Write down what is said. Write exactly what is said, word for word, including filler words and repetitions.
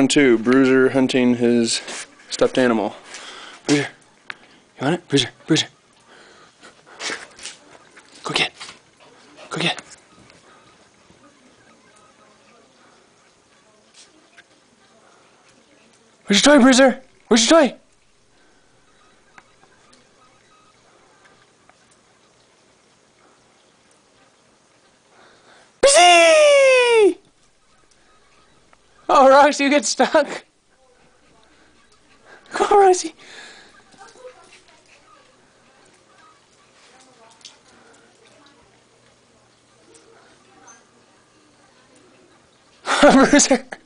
round two. Bruiser hunting his stuffed animal. Bruiser, you want it? Bruiser, Bruiser. Go get. Go get. Where's your toy, Bruiser? Where's your toy? Bruiser! Oh, Roxy, you get stuck. Come on, Roxy. Bruiser.